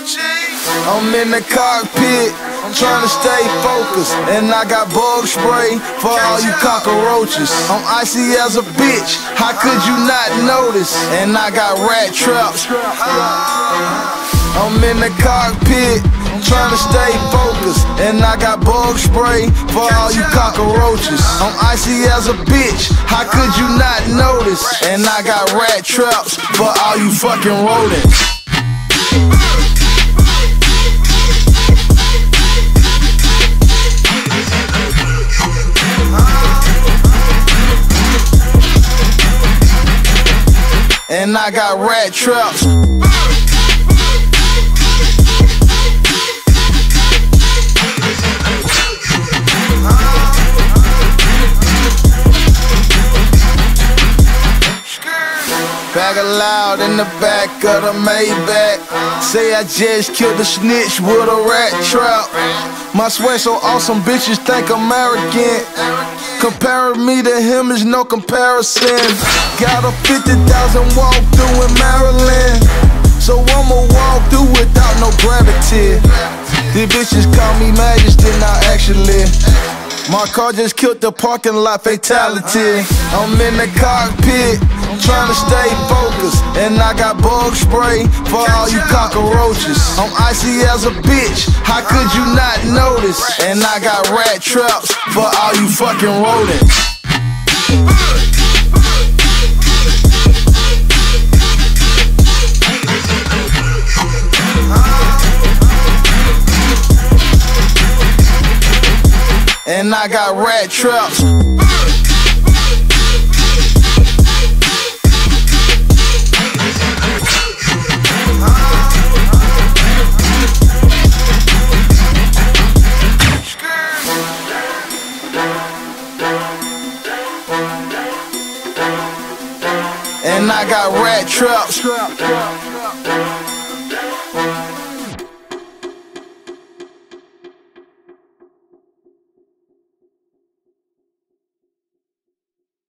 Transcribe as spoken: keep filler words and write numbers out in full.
I'm in the cockpit, trying to stay focused, and I got bug spray for all you cockroaches. I'm icy as a bitch, how could you not notice? And I got rat traps. I'm in the cockpit, trying to stay focused, and I got bug spray for all you cockroaches. I'm icy as a bitch, how could you not notice? And I got rat traps for all you fucking rodents. And I got rat traps. Bag of loud in the back of the Maybach. Say I just killed a snitch with a rat trap. My sweat so awesome, bitches think I'm arrogant. Comparing me to him is no comparison. Got a fifty thousand walk through in Maryland, so I'ma walk through without no gravity. These bitches call me Majesty, not actually. My car just killed the parking lot, fatality. I'm in the cockpit, trying to stay focused, and I got bug spray for all you cockroaches. I'm icy as a bitch, how could you not notice? And I got rat traps for all you fucking rodents. And I got rat traps. And I got rat traps.